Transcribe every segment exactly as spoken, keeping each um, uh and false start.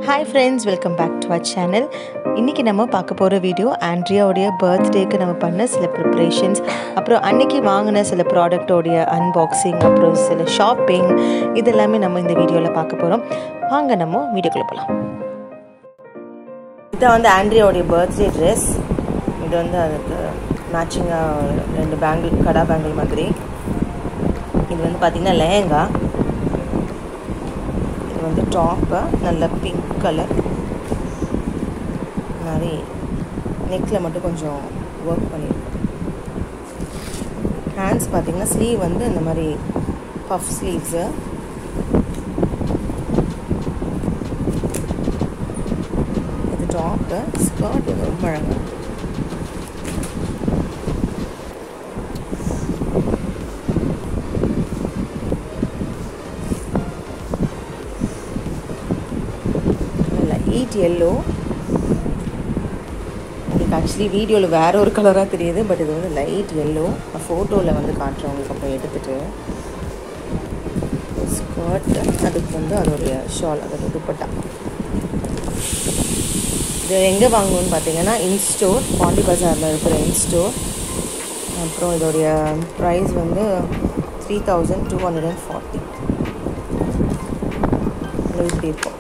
Hi friends, welcome back to our channel. இன்னைக்கு நம்ம பார்க்க போற வீடியோ Andrea உடைய பர்த்டேக்கு நம்ம பண்ண சில preparations, அப்புறம் அன்னைக்கு வாங்குன சில ப்ராடக்ட் உடைய unboxing, அப்புறம் சில ஷாப்பிங் இதெல்லாம் நம்ம இந்த வீடியோல பார்க்க போறோம். வாங்க நம்ம வீடியோக்குள்ள போலாம். இது வந்து Andrea உடைய பர்த்டே Dress. இது வந்து அதுக்கு மேட்சிங்கா ரெண்டு பேங்கிள் கடா பேங்கிள் மாதிரி. இது வந்து பாத்தீங்கன்னா லெஹங்கா. வந்து டாப் நல்ல பிங்க் கலர் மாதிரி நெக்ல மட்டும் கொஞ்சம் ஒர்க் பண்ணியிருக்கோம். ஹேண்ட்ஸ் பார்த்தீங்கன்னா ஸ்லீவ் வந்து இந்த மாதிரி பஃப் ஸ்லீவ்ஸு. இது டாப்பு. ஸ்கர்ட் ரொம்ப அழகாக லைட் எல்லோ. உங்களுக்கு ஆக்சுவலி வீடியோவில் வேற ஒரு கலராக தெரியுது, பட் இது வந்து லைட் எல்லோ. நான் ஃபோட்டோவில் வந்து காட்டுறேன் உங்களுக்கு. அப்போ எடுத்துகிட்டு ஸ்கர்ட், அதுக்கு வந்து அதோடைய ஷால், அதோட துப்பட்டா. இது எங்கே வாங்குவோன்னு பார்த்தீங்கன்னா இன்ஸ்டோர், பாண்டி பஜாரில் இருக்கிற இன்ஸ்டோர். அப்புறம் இதோடைய ப்ரைஸ் வந்து three thousand two hundred and forty இப்படி இருக்கும்.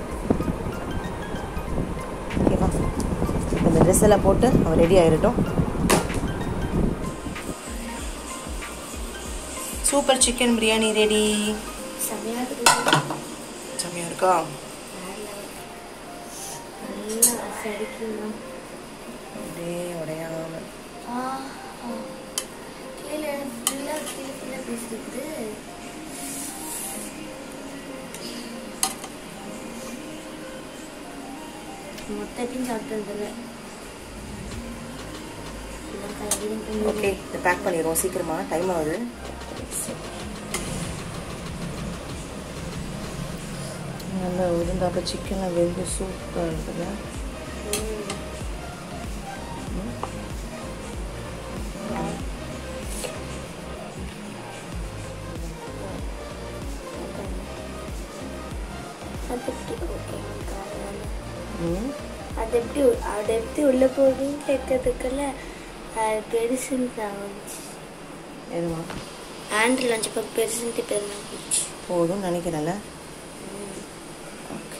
இந்த ட்ரெஸ் எல்லாம் போட்டு அவன் ரெடி ஆகிடட்டும். Super chicken biryani ready. செம்மையாக இருக்கா? அப்படியே உடையாம மொத்தத்தையும் சாப்பிட்டதில்ல. ஓகே, இதை பேக் பண்ணிடுவோம் சீக்கிரமா, டைம் ஆகுது. நல்லா உருந்தாப்ப சிக்கனில் வெந்து சூப்பராக இருக்குது. அது எப்படி அது எப்படி உள்ள போகுதுன்னு கேட்கறதுக்குள்ள பெருசுன்னு தான் வந்துச்சு. எதுவா ஆண்ட்ரி லஞ்ச் இப்போ பெருசுன்ட்டு பெருமா போச்சு போதும் நினைக்கிறேன்ல. Okay,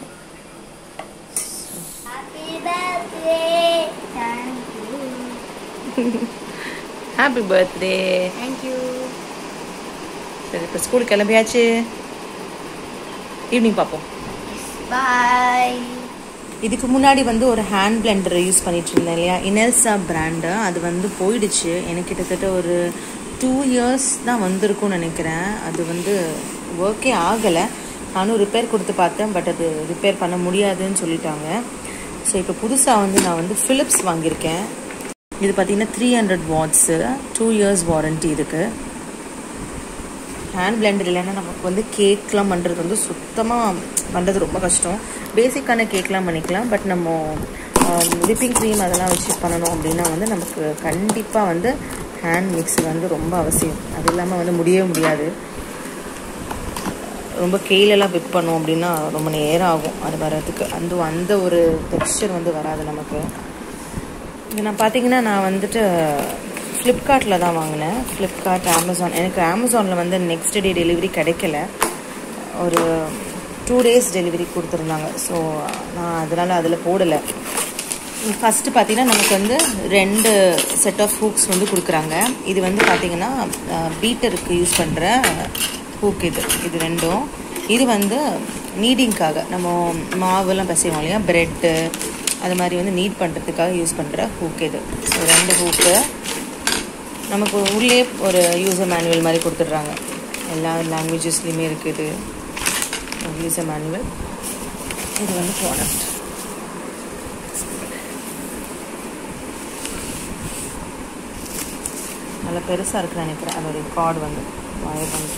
happy birthday. தேங்க்யூ. சரி, இப்போ ஸ்கூல் கிளம்பியாச்சு. ஈவினிங் பார்ப்போம். பாய். இதுக்கு முன்னாடி வந்து ஒரு ஹேண்ட் பிளெண்டர் யூஸ் பண்ணிட்டு இருந்தேன் இல்லையா, இனெல்சா பிராண்டு. அது வந்து போயிடுச்சு. எனக்கு கிட்டத்தட்ட ஒரு டூ இயர்ஸ் தான் வந்திருக்கும்னு நினைக்கிறேன். அது வந்து ஒர்க்கே ஆகலை. நானும் ரிப்பேர் கொடுத்து பார்த்தேன், பட் அது ரிப்பேர் பண்ண முடியாதுன்னு சொல்லிட்டாங்க. ஸோ இப்போ புதுசாக வந்து நான் வந்து ஃபிலிப்ஸ் வாங்கியிருக்கேன். இது பார்த்தீங்கன்னா three hundred watts, two years warranty இருக்குது. ஹேண்ட் பிளெண்டர் இல்லைன்னா நமக்கு வந்து கேக்லாம் பண்ணுறது வந்து சுத்தமாக பண்ணுறது ரொம்ப கஷ்டம். பேசிக்கான கேக்லாம் பண்ணிக்கலாம், பட் நம்ம விப்பிங் க்ரீம் அதெல்லாம் வச்சு பண்ணணும் அப்படின்னா வந்து நமக்கு கண்டிப்பாக வந்து ஹேண்ட் மிக்ஸி வந்து ரொம்ப அவசியம். அது இல்லாமல் வந்து முடியவே முடியாது. ரொம்ப கெயிலெல்லாம் விப் பண்ணோம் அப்படின்னா ரொம்ப நேரம் ஆகும் அது வர்றதுக்கு. அந்த அந்த ஒரு டெக்ஸ்சர் வந்து வராது நமக்கு. இது நான் பார்த்தீங்கன்னா நான் வந்துட்டு ஃப்ளிப்கார்ட்டில் தான் வாங்கினேன். Flipkart, Amazon. எனக்கு அமேசானில் வந்து நெக்ஸ்ட் டே டெலிவரி கிடைக்கல. ஒரு டூ டேஸ் டெலிவரி கொடுத்துருந்தாங்க. ஸோ நான் அதனால் அதில் போடலை. ஃபஸ்ட்டு பார்த்தீங்கன்னா நமக்கு வந்து ரெண்டு செட் ஆஃப் ஹூக்ஸ் வந்து கொடுக்குறாங்க. இது வந்து பார்த்திங்கன்னா பீட்டருக்கு யூஸ் பண்ணுற ஹூக். இது இது ரெண்டும். இது வந்து நீடிங்காக நம்ம மாவுலாம் பிசைவோம் இல்லையா, ப்ரெட்டு அது மாதிரி வந்து நீட் பண்ணுறதுக்காக யூஸ் பண்ணுற ஹூக் இது. ஸோ ரெண்டு ஹூக்கு நமக்கு உள்ளே ஒரு யூசர் மேனுவல் மாதிரி கொடுத்துட்றாங்க. எல்லா லாங்குவேஜஸ்லேயுமே இருக்குது யூசர் மேனுவல். இது வந்து ப்ராடக்ட். நல்லா பெருசாக இருக்குன்னு நினைக்கிறேன். அதோடைய கார்டு வந்து வயர் வந்து.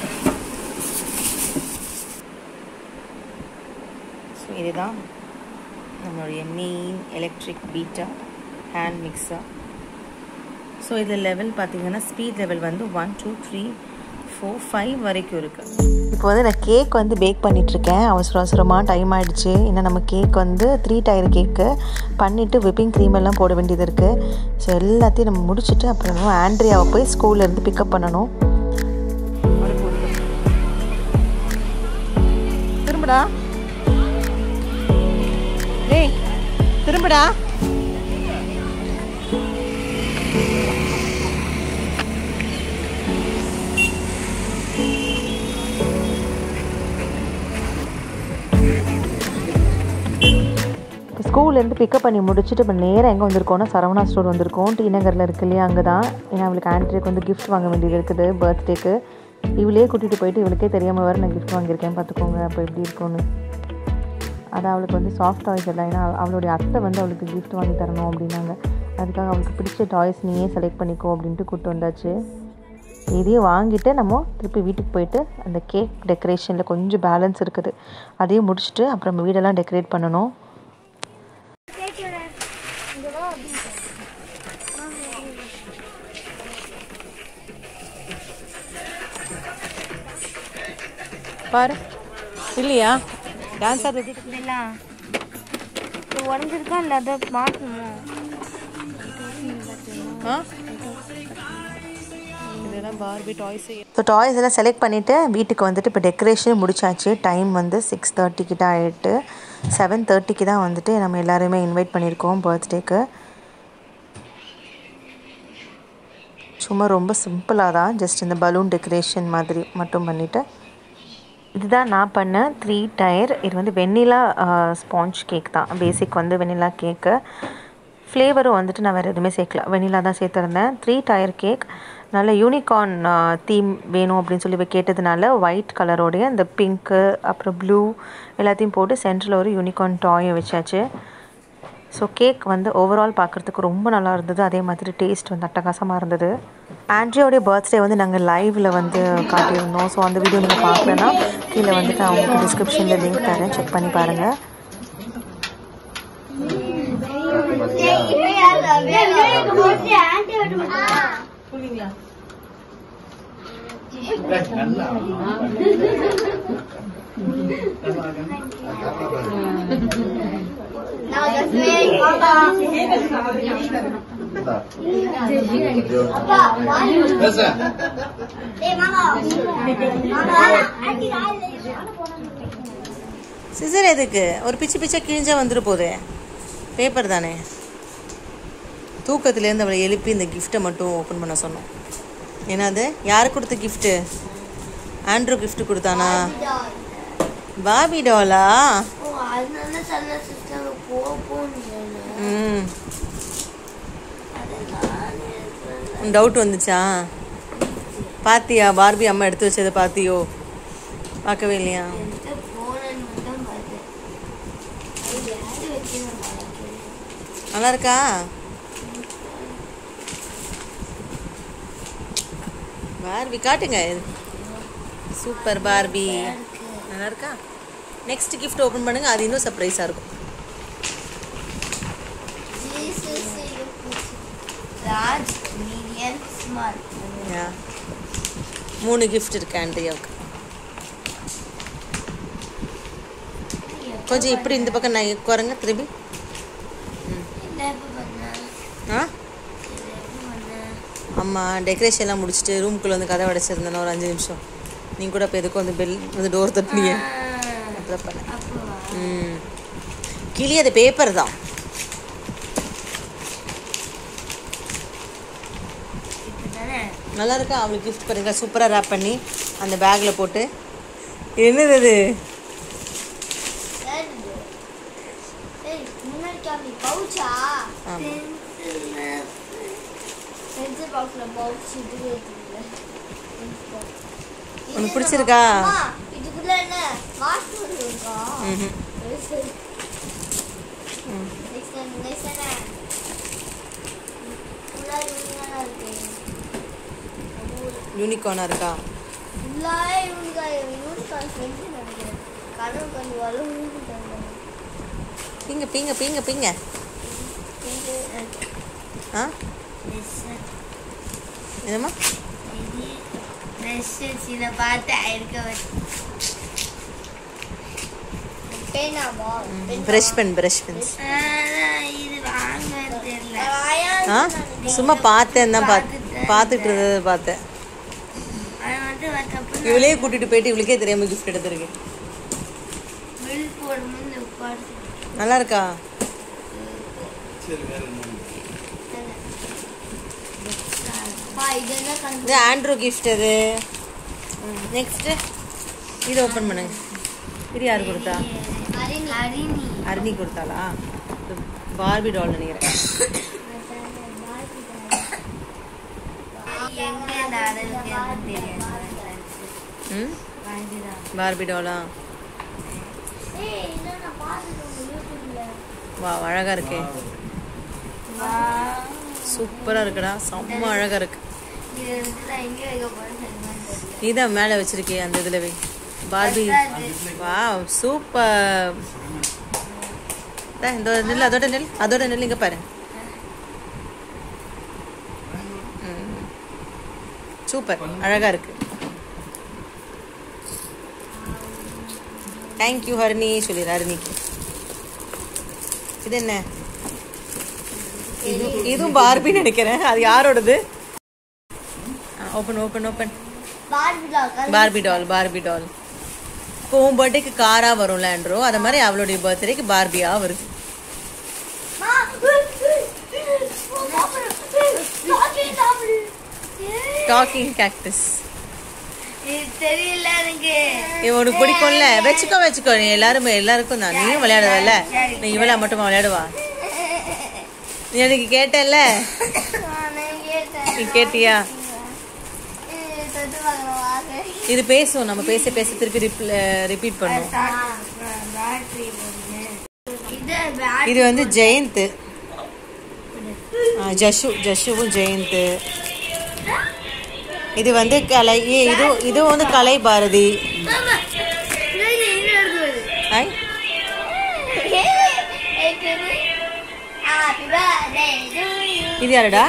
ஸோ இதுதான் நம்மளுடைய main electric beater hand mixer. So இதில் லெவல் பார்த்தீங்கன்னா ஸ்பீட் லெவல் வந்து one two three four five வரைக்கும் இருக்குது. இப்போ வந்து நான் கேக் வந்து பேக் பண்ணிகிட்ருக்கேன். அவசர அவசரமாக டைம் ஆகிடுச்சு. ஏன்னா நம்ம கேக் வந்து த்ரீ டயர் கேக்கு பண்ணிவிட்டு விப்பிங் க்ரீம் எல்லாம் போட வேண்டியது இருக்குது. ஸோ எல்லாத்தையும் நம்ம முடிச்சுட்டு அப்புறம் ஆண்ட்ரியாவை போய் ஸ்கூல்லேருந்து பிக்கப் பண்ணணும். திரும்படா டேய் திரும்படா. ஸ்கூல்லேருந்து பிக்கப் பண்ணி முடிச்சுட்டு இப்போ நேராக எங்கே வந்திருக்கோன்னா சரவணா ஸ்டோர் வந்திருக்கோம். டி நகரில் இருக்கு இல்லையா, அங்கே தான். ஏன்னா அவளுக்கு ஆண்ட்ரியாக்கு வந்து கிஃப்ட் வாங்க வேண்டியது இருக்குது பர்த்டேக்கு. இவளே கூட்டிகிட்டு போயிட்டு இவளுக்கே தெரியாமல் வேறு நான் கிஃப்ட் வாங்கியிருக்கேன் பார்த்துக்கோங்க. அப்போ எப்படி இருக்கும்னு. அதான் அவளுக்கு வந்து சாஃப்ட் டாய்ஸ் எல்லாம், ஏன்னா அவளுடைய அத்தை வந்து அவளுக்கு கிஃப்ட் வாங்கி தரணும் அப்படின்னாங்க. அதுக்காக அவளுக்கு பிடிச்ச டாய்ஸ் நீயே செலக்ட் பண்ணிக்கோ அப்படின்ட்டு கூப்பிட்டு வந்தாச்சு. இதையும் வாங்கிட்டு நம்ம திருப்பி வீட்டுக்கு போயிட்டு அந்த கேக் டெக்கரேஷனில் கொஞ்சம் பேலன்ஸ் இருக்குது, அதையும் முடிச்சுட்டு அப்புறம் நம்ம வீடெல்லாம் டெக்கரேட் பண்ணணும். பாரு இல்லையா டான்ஸ் ஆடுறது இதெல்லாம் உடஞ்சிருக்கா இல்லை அதை மாற்றணுமா? ஆ இதெல்லாம் பார்பி டாய்ஸ். ஸோ டாய்ஸ் எல்லாம் செலக்ட் பண்ணிவிட்டு வீட்டுக்கு வந்துட்டு இப்போ டெக்கரேஷன் முடிச்சாச்சு. டைம் வந்து சிக்ஸ் தேர்ட்டி கிட்ட ஆகிட்டு செவன் தேர்ட்டிக்கு தான் வந்துட்டு நம்ம எல்லாருமே இன்வைட் பண்ணியிருக்கோம் பர்த்டேக்கு. சும்மா ரொம்ப சிம்பிளாக தான், ஜஸ்ட் இந்த பலூன் டெக்கரேஷன் மாதிரி மட்டும் பண்ணிவிட்டு. இதுதான் நான் பண்ண த்ரீ டயர். இது வந்து வெண்ணிலா ஸ்பாஞ்ச் கேக் தான். பேசிக் வந்து வெண்ணிலா கேக்கு. ஃப்ளேவரும் வந்துட்டு நான் வேறு எதுவுமே சேர்க்கல, வெண்ணிலா தான் சேர்த்துருந்தேன். த்ரீ டயர் கேக் நல்ல யூனிகார்ன் தீம் வேணும் அப்படின்னு சொல்லி கேட்டதுனால ஒயிட் கலரோடைய இந்த பிங்க்கு அப்புறம் ப்ளூ எல்லாத்தையும் போட்டு சென்டரில் ஒரு யூனிகார்ன் டாயை வச்சாச்சு. ஸோ கேக் வந்து ஓவரால் பார்க்குறதுக்கு ரொம்ப நல்லா இருந்தது. அதே மாதிரி டேஸ்ட் வந்து அட்டகாசமாக இருந்தது. ஆண்ட்ரியாவுடைய பர்த்டே வந்து நாங்கள் லைவில் வந்து காட்டியிருந்தோம். ஸோ அந்த வீடியோ நீங்கள் பார்க்கலன்னா கீழே வந்துட்டு அவங்களுக்கு டிஸ்கிரிப்ஷனில் லிங்க் தரேன், செக் பண்ணி பாருங்கள். சிசர் எதுக்கு? ஒரு பிச்சு பிச்சா கிழிஞ்சா வந்துட்டு போதே, பேப்பர் தானே. தூக்கத்துலேருந்து அவளை எழுப்பி இந்த கிஃப்ட்டை மட்டும் ஓப்பன் பண்ண சொன்னோம். ஏன்னா அது யாருக்கு கொடுத்த கிஃப்ட்டு? ஆண்ட்ரூ கிஃப்ட் கொடுத்தானா? பாபி டாலா? ம் டவுட் வந்துச்சா? பார்த்தியா பார்பி அம்மா எடுத்து வச்சதை? பார்த்தியோ? பார்க்கவே இல்லையா? நல்லா இருக்கா? பார்பி காட்டுங்க. சூப்பர் பார்பி, நல்லா இருக்கா? நெக்ஸ்ட் கிஃப்ட் ஓப்பன் பண்ணுங்க, அது இன்னும் சர்ப்ரைஸாக இருக்கும். மூணு கிஃப்ட் இருக்கு ஆண்ட்ரியாவுக்கு. கொஞ்சம் இப்படி இந்த பக்கம் நான் உட்காருங்க திரும்பி. ஆ ஆமாம், டெக்கரேஷன்லாம் முடிச்சுட்டு ரூம்குள்ளே வந்து கதை அடைச்சிருந்தேன்னா ஒரு அஞ்சு நிமிஷம். நீங்கள் கூட இப்போ எதுக்கும் வந்து பெல் வந்து டோர் தட்டினியே அப்படிதான் பண்ண. ம் கிளி அது பேப்பர் தான். நல்லா இருக்கா? அவளுக்கு கிஃப்ட் பண்ணுங்க, சூப்பராக ரேப் பண்ணி அந்த பேக்கில் போட்டு. என்னது அது? உனக்கு பிடிச்சிருக்கா? யூனிகார்னா இருக்கா? பீங்க பீங்க பீங்க பீங்க. ஆ என்னம்மா? சில பார்த்து இருக்க பிரஷ் பென் பிரஷ் பென் இது வாங்க தெரியல. ஆ சும்மா பார்த்தேன் தான் பார்த்து பார்த்துட்டு இருந்தது பார்த்தேன். இவளே கூட்டிட்டு போயிட்டு இவளுக்கே தெரியாம கிஃப்ட் எடுத்துருக்கேன். நல்லா இருக்கா? இது ஆண்ட்ரூ கிஃப்ட். அது நெக்ஸ்ட் இது ஓப்பன் பண்ணுங்க. இது யாரு கொடுத்தா? அருணி கொடுத்தாளா? பார்பி டால் நினைக்கிறேன். பார்பி டாலா? வா அழகா இருக்கே. சூப்பரா இருக்குடா. செம்ம அழகா இருக்கு. நீதான் மேல வச்சிருக்கே அந்த இதுல வை. பார்பி. Wow super. இந்த நெல் அதோட நெல் அதோட நெல் இங்க பாரு. சூப்பர் அழகா இருக்கு. தேங்க்யூ ஹரிணி சொல்லிடு. ஹரிணிக்கு இது என்ன? இது இதுவும் பார்பி நினைக்கிறேன். அது யாரோடது? Open open open. Barbie doll Barbie doll. இப்போ உன் பர்த்டேக்கு காரா வரும்ல ஆண்ட்ரோ, அத மாதிரி அவளுடைய பர்த்டேக்கு பார்பியா வருது. Talking cactus. தெரியல எனக்கு. உனக்கு பிடிக்கும்ல? வச்சுக்கோ வச்சுக்கோ. நீ எல்லாருமே எல்லாருக்கும் தான். நீயும் விளையாடுவல. நீ இவளா மட்டுமா விளையாடுவா? நீ எனக்கு கேட்டல. நீ கேட்டியா? இது பேசும். நம்ம பேச பேச திருப்பி ரிப்பீட் பண்ணுவோம். இது வந்து ஜெயந்த். ஜஷு ஜஷுவும் ஜெயந்த். இது வந்து கலை. இது இது வந்து கலை பாரதி. இது யாருடா?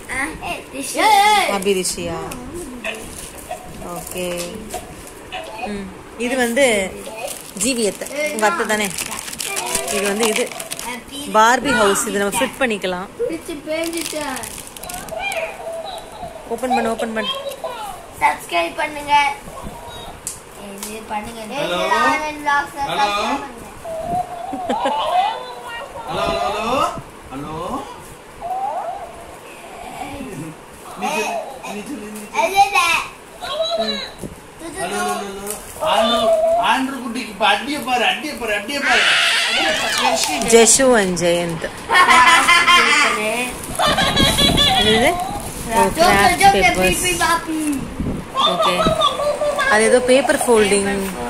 அபிரிஷியா. ஓகே. ம் இது வந்து ஜீவியத்தை உங்க அத்தை தானே. இது வந்து இது பார்பி ஹவுஸ். இது நம்ம ஃபிட் பண்ணிக்கலாம். ஓபன் பண்ணு ஓபன் பண்ணு. சப்ஸ்கிரைப் பண்ணுங்க. இது பண்ணுங்க. Hello hello hello hello. Jashu and Jayanth. Okay. அது ஏதோ paper folding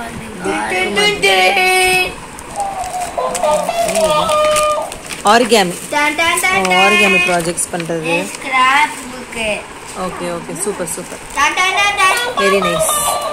origami origami projects பண்றது. Okay okay super super very nice.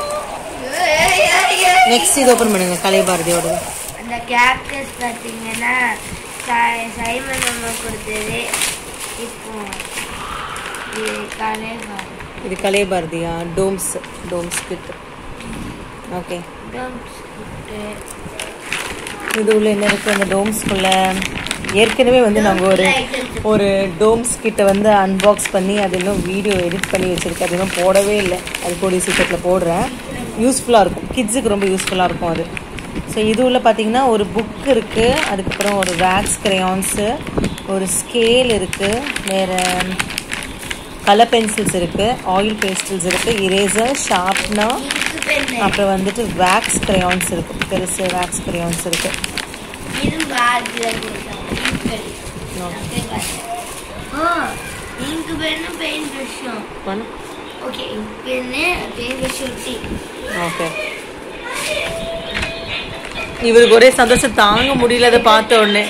Next இது ஓபன் பண்ணுங்க. கலை பாரதியோட அந்த கேக்டஸ் பாத்தீங்கன்னா சைமன் அம்மா கொடுத்தது. இப்போ இது கலை பாரதி. இது கலை பாரதியா? Doms Doms kit. Okay. Doms kit. இது உள்ள என்ன இருக்கு? அந்த டோம்ஸ்குள்ள ஏற்கனவே வந்து நாங்கள் ஒரு ஒரு டோம்ஸ் கிட்ட வந்து அன்பாக்ஸ் பண்ணி அது இன்னும் வீடியோ எடிட் பண்ணி வச்சுருக்கேன். அது இன்னும் போடவே இல்லை. அது கூடிய சீக்கிரத்தில் போடுறேன். யூஸ்ஃபுல்லாக இருக்கும். கிட்ஸுக்கு ரொம்ப யூஸ்ஃபுல்லாக இருக்கும் அது. ஸோ இது உள்ள பார்த்தீங்கன்னா ஒரு புக் இருக்குது. அதுக்கப்புறம் ஒரு வேக்ஸ் கிரையான்ஸு, ஒரு ஸ்கேல் இருக்குது, வேறு கலர் பென்சில்ஸ் இருக்குது, ஆயில் பேஸ்டில்ஸ் இருக்குது, இரேசர், ஷார்ப்னர், அப்புறம் வந்துட்டு வேக்ஸ் கிரையான்ஸ் இருக்குது. பெருசு வேக்ஸ் கிரையான்ஸ் இருக்குது. ஓகே. இவருக்கு ஒரே சந்தோஷம் தாங்க முடியல அதை பார்த்த உடனே.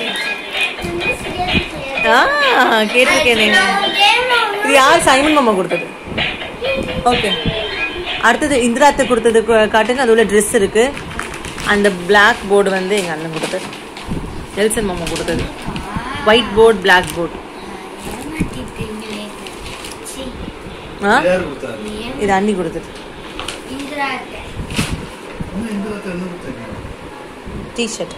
ஆ கேட்டிருக்கேன். இது யார்? சைமன் மாமா கொடுத்தது. ஓகே. அடுத்தது இந்திராத்தை கொடுத்தது காட்டுங்க. அது உள்ள ட்ரெஸ் இருக்கு. அந்த பிளாக் போர்டு வந்து எங்கள் அண்ணன் கொடுத்தது. நெல்சன் மாமா கொடுத்தது. White board black board. ஆ இது அண்ணி கொடுத்தது. T-shirt.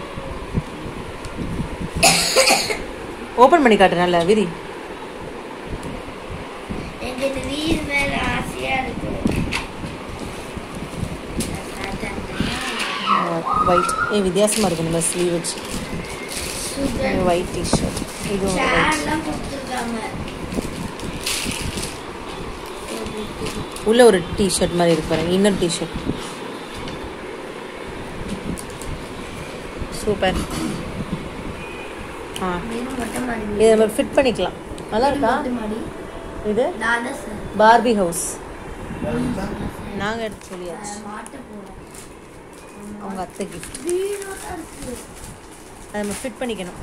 Open பண்ணி காட்டு நல்ல விரி. எனக்கு வீல் மேல ஆசையா இருக்கு. White. ஏ வித்தியாசமா இருக்கு நம்ம ஸ்லீவ் வச்சு. White T-shirt. இது சார்லாம் கொடுத்துருக்காங்க. உள்ள ஒரு T-shirt மாதிரி இருக்கு பாருங்க. Inner T-shirt. சூப்பர். ஆ இதை நம்ம ஃபிட் பண்ணிக்கலாம். நல்லா இருக்கா இது? பார்பி ஹவுஸ் நாங்கள் எடுத்து சொல்லியாச்சு. அவங்க அத்தை கிஃப்ட் அதை நம்ம ஃபிட் பண்ணிக்கணும்.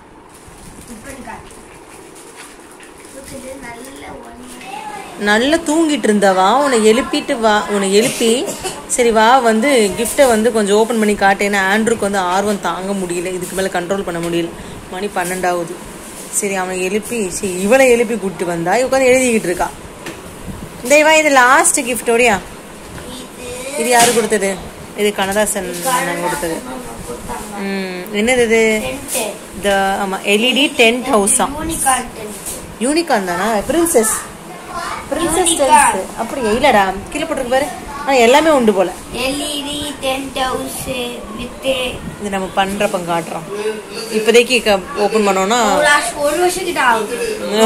நல்லா தூங்கிட்டு இருந்தவா உன்னை எழுப்பிட்டு வா உன்னை எழுப்பி சரி வா வந்து கிஃப்டை வந்து கொஞ்சம் ஓப்பன் பண்ணி காட்டேன்னா ஆண்ட்ருக்கு வந்து ஆர்வம் தாங்க முடியல. இதுக்கு மேலே கண்ட்ரோல் பண்ண முடியல. மணி பன்னெண்டாவது. சரி அவனை எழுப்பி சரி இவளை எழுப்பி கூப்பிட்டு வந்தா உட்காந்து எழுதிக்கிட்டு இருக்கா. தெய்வா இது லாஸ்ட் கிஃப்டோடியா? இது யாரு கொடுத்தது? இது கனதாசன் நாங்கள் கொடுத்தது. ம் என்னது இது? த ஆமாம் எல்இடி டென்ட் ஹவுஸா? யூனிகார்ன் தானா? பிரின்சஸ் பிரின்சஸ் டென்ட் அப்படியே இல்லடா கீழே போட்டிருக்கு பாரு. ஆ எல்லாமே உண்டு போல. எல்இடி டென்ட் ஹவுஸ் வித் இது நம்ம பண்றப்ப காட்டுறோம். இப்போதைக்கு ஓபன் பண்ணோம்னா ஒரு வருஷம் கிட்ட ஆகுது.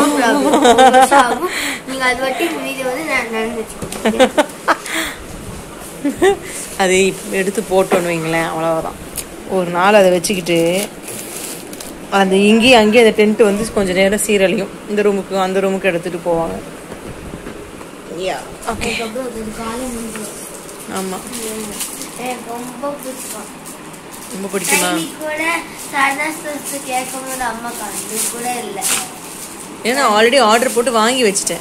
நீங்க அது வட்டி வீடியோ வந்து நான் நடந்து வச்சுக்கோங்க. அது எடுத்து போட்டோன்னு வைங்களேன் அவ்வளவுதான். ஒரு நாள் அதை வச்சுக்கிட்டு அந்த இங்கேயும் அங்கேயும் அந்த டென்ட் வந்து கொஞ்சம் நேரம் சீரழியும். இந்த ரூமுக்கு அந்த ரூமுக்கு எடுத்துட்டு போவாங்க. ஆமா ரொம்ப பிடிக்கும். ரொம்ப பிடிக்குமா? ஏன்னா ஆல்ரெடி ஆர்டர் போட்டு வாங்கி வச்சுட்டேன்.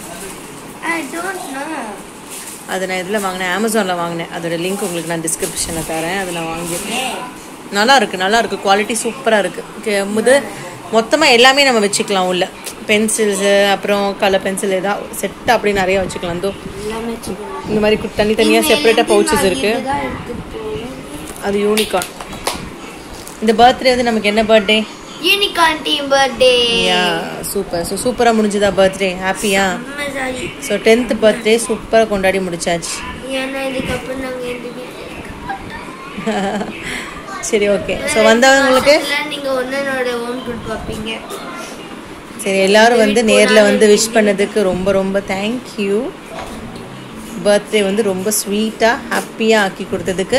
அதை நான் இதில் வாங்கினேன், அமேசானில் வாங்கினேன். அதோட லிங்க் உங்களுக்கு நான் டிஸ்கிரிப்ஷனில் தரேன். அதை நான் வாங்கியிருக்கேன். நல்லா இருக்குது நல்லா இருக்குது குவாலிட்டி சூப்பராக இருக்குது. முது மொத்தமாக எல்லாமே நம்ம வச்சுக்கலாம். உள்ள பென்சில்ஸு அப்புறம் கலர் பென்சில் ஏதாவது செட்டு அப்படி நிறையா வச்சுக்கலாம். தோ இந்த மாதிரி தனித்தனியாக செப்பரேட்டாக பவுச்சஸ் இருக்குது. அது யூனிகார்ன். இந்த பர்த்டே வந்து நமக்கு என்ன birthday? Unicorn theme birthday. Yeah super. So சூப்பராக முடிஞ்சுதா பர்த்டே? ஹாப்பியா? ஸோ டென்த் பர்த்டே சூப்பராக கொண்டாடி முடிச்சாச்சு. சரி ஓகே. ஸோ வந்தவங்களுக்கு சரி எல்லாரும் வந்து நேரில் வந்து விஷ் பண்ணதுக்கு ரொம்ப ரொம்ப தேங்க்யூ. பர்த்டே வந்து ரொம்ப ஸ்வீட்டாக ஹாப்பியாக ஆக்கி கொடுத்ததுக்கு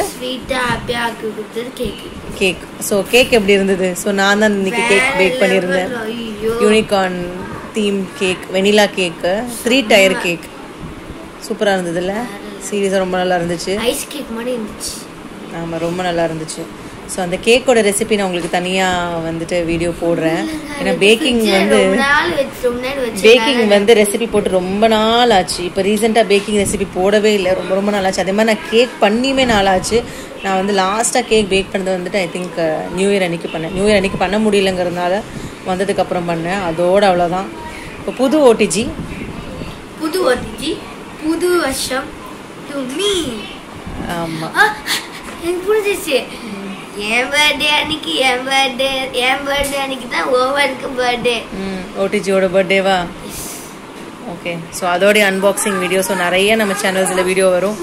கேக். ஸோ கேக் எப்படி இருந்தது? ஸோ நான் தான் இன்னைக்கு கேக் பேக் பண்ணியிருந்தேன். Unicorn theme cake, vanilla cake, three tier cake. சூப்பராக இருந்ததுல்ல? சீரியஸாக ரொம்ப நல்லா இருந்துச்சு. ஐஸ் கேக் மாதிரி இருந்துச்சு. ஆமாம் ரொம்ப நல்லா இருந்துச்சு. ஸோ அந்த கேக்கோட ரெசிபி நான் உங்களுக்கு தனியாக வந்துட்டு வீடியோ போடுறேன். ஏன்னா பேக்கிங் வந்து பேக்கிங் வந்து ரெசிபி போட்டு ரொம்ப நாள் ஆச்சு. இப்போ ரீசெண்டாக பேக்கிங் ரெசிபி போடவே இல்லை. ரொம்ப ரொம்ப நாள் ஆச்சு. அதே மாதிரி நான் கேக் பண்ணியுமே நாள் ஆச்சு. நான் வந்து லாஸ்ட்டாக கேக் பேக் பண்ணது வந்துட்டு ஐ திங்க் நியூ இயர் அன்றைக்கி பண்ணேன். நியூ இயர் அன்றைக்கி பண்ண முடியலங்கிறதுனால வந்ததுக்கப்புறம் பண்ணேன். அதோடு அவ்வளோதான். இப்போ புது ஓடிஜி புது ஓடிஜி புது வருஷம். ஆமாம் எனக்கு புரிஞ்சிச்சு. என் பர்த்டே அன்னைக்கு என் பர்த்டே என் பர்த்டே அன்னைக்கு தான் ஓவனுக்கு பர்த்டே. ம் ஓடிஜியோட பர்த்டேவா? ஓகே. ஸோ அதோடைய அன்பாக்சிங் வீடியோ ஸோ நிறைய நம்ம சேனல்ஸில் வீடியோ வரும்.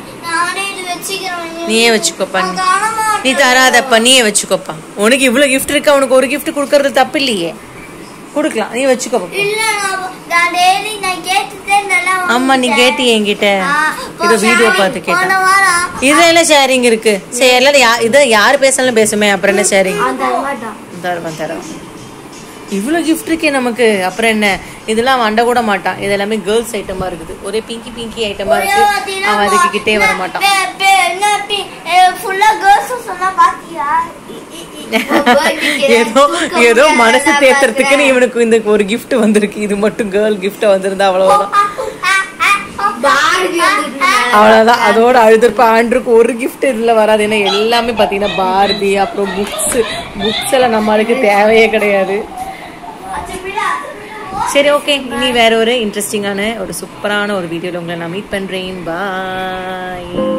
நீயே வச்சுக்கோப்பா. நீ தராதப்பா நீயே வச்சுக்கோப்பா. உனக்கு இவ்வளோ கிஃப்ட் இருக்கா? உனக்கு ஒரு கிஃப்ட் கொடுக்கறது தப்பு இல்லையே, கொடுக்கலாம். நீ வச்சுக்கோப்பா. ஆமா நீ கேட்டி என்கிட்ட இதோ வீடியோ பார்த்து கேட்டேன். இதெல்லாம் ஷேரிங் இருக்கு. சரி எல்லாரும் இதை யாரு பேசலாம் பேசுமே. அப்புறம் என்ன ஷேரிங்? தருவன் தருவன். இவ்வளோ கிஃப்ட் இருக்கே நமக்கு. அப்புறம் என்ன இதெல்லாம் வண்ட கூட மாட்டான். இது எல்லாமே கேர்ள்ஸ் ஐட்டமா இருக்குது. ஒரே பிங்கி பிங்கி ஐட்டமா இருக்கு. அவன் அதுக்கு கிட்டே வர மாட்டான். ஏதோ ஏதோ மனசு தேத்துறதுக்குன்னு இவனுக்கு இந்த ஒரு கிஃப்ட் வந்திருக்கு. இது மட்டும் கேர்ள் கிஃப்ட் வந்திருந்தா அவ்வளவுதான் அவ்வளவுதான். அதோட அழுதுருப்பா. ஆண்ட்ருக்கு ஒரு கிஃப்ட் இதுல வராது. ஏன்னா எல்லாமே பாத்தீங்கன்னா பார்பி அப்புறம் புக்ஸ் புக்ஸ் எல்லாம் நம்மளுக்கு தேவையே கிடையாது. சரி ஓகே. இனி வேற ஒரு இன்ட்ரெஸ்டிங்கான ஒரு சூப்பரான ஒரு வீடியோல உங்களை நான் மீட் பண்றேன். பாய்.